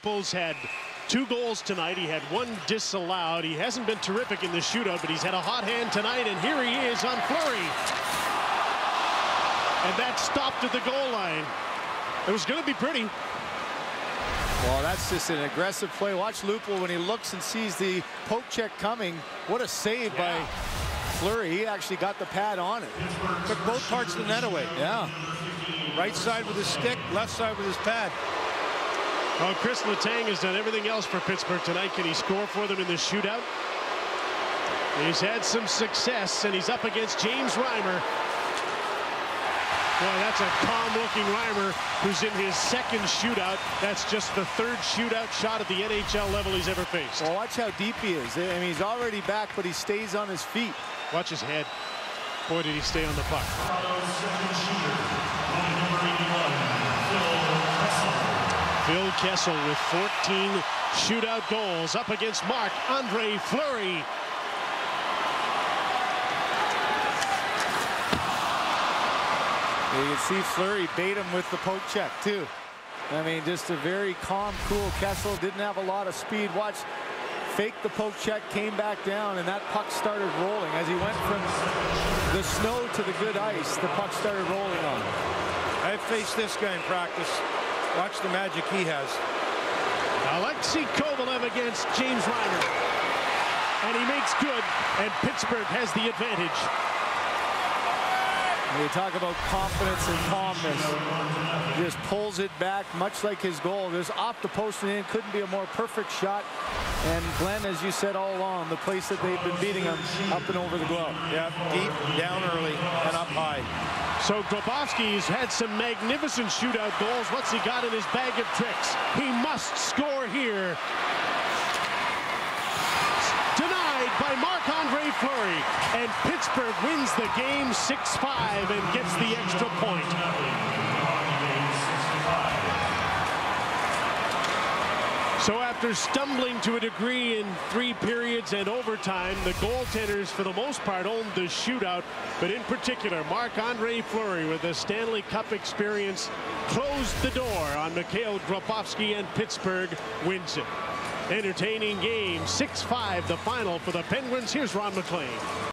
Lupul's had 2 goals tonight. He had 1 disallowed. He hasn't been terrific in the shootout, but he's had a hot hand tonight, and here he is on Fleury. And that stopped at the goal line. It was going to be pretty. Well, that's just an aggressive play. Watch Lupul when he looks and sees the poke check coming. What a save by Fleury. He actually got the pad on it. Took both parts of the net away. Yeah. Right side with his stick, left side with his pad. Well, Chris Letang has done everything else for Pittsburgh tonight. Can he score for them in the shootout? He's had some success, and he's up against James Reimer. Boy, that's a calm-looking Reimer who's in his 2nd shootout. That's just the 3rd shootout shot at the NHL level he's ever faced. Well, watch how deep he is. I mean, he's already back, but he stays on his feet. Watch his head. Boy, did he stay on the puck. Phil Kessel with 14 shootout goals up against Marc-Andre Fleury. You can see Fleury bait him with the poke check, too. I mean, just a very calm, cool Kessel. Didn't have a lot of speed. Watch, faked the poke check, came back down, and that puck started rolling. As he went from the snow to the good ice, the puck started rolling on him. I've faced this guy in practice. Watch the magic he has. Alexei Kovalev against James Reimer. And he makes good, and Pittsburgh has the advantage. You talk about confidence and calmness. He just pulls it back, much like his goal. There's off the post and in. Couldn't be a more perfect shot. And Glenn, as you said all along, the place that they've been beating him, up and over the glove. Yeah, deep, down early, and up high. So Grabowski's had some magnificent shootout goals. What's he got in his bag of tricks? He must score here. Denied by Marc-Andre Fleury, and Pittsburgh wins the game 6-5 and gets the extra point. So after stumbling to a degree in 3 periods and overtime, the goaltenders for the most part owned the shootout, but in particular Marc-Andre Fleury with the Stanley Cup experience closed the door on Mikhail Grabowski, and Pittsburgh wins it. Entertaining game, 6-5 the final for the Penguins. Here's Ron MacLean.